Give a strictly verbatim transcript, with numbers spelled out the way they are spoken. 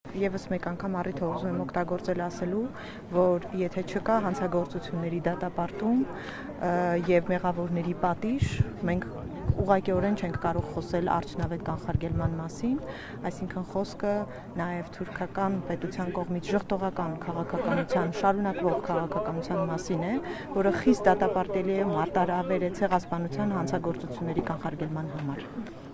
եւս մեկ անգամ առիթ ուզում եմ օգտագործել ասելու, որ եթե չկա հանցագործությունների դատապարտում եւ մեղավորների պատիժ, մենք ուղղակիորեն չենք կարող խոսել արդյունավետ կանխարգելման մասին, այսինքն խոսքը նաեւ թուրքական պետության կողմից ժխտողական քաղաքականության, շարունակվող քաղաքականության մասին է, որը խիստ դատապարտելի է մարտահրավեր է ցեղասպանության հանցագործությունների կանխարգելման համար։